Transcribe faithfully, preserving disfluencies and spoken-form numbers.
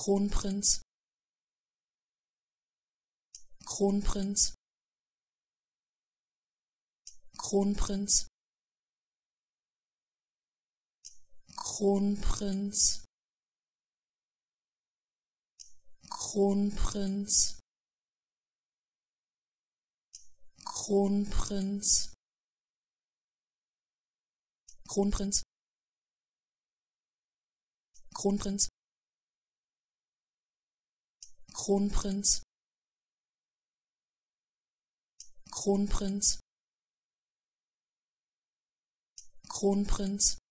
Kronprinz, Kronprinz, Kronprinz, Kronprinz, Kronprinz, Kronprinz, Kronprinz, Kronprinz, Kronprinz, Kronprinz, Kronprinz,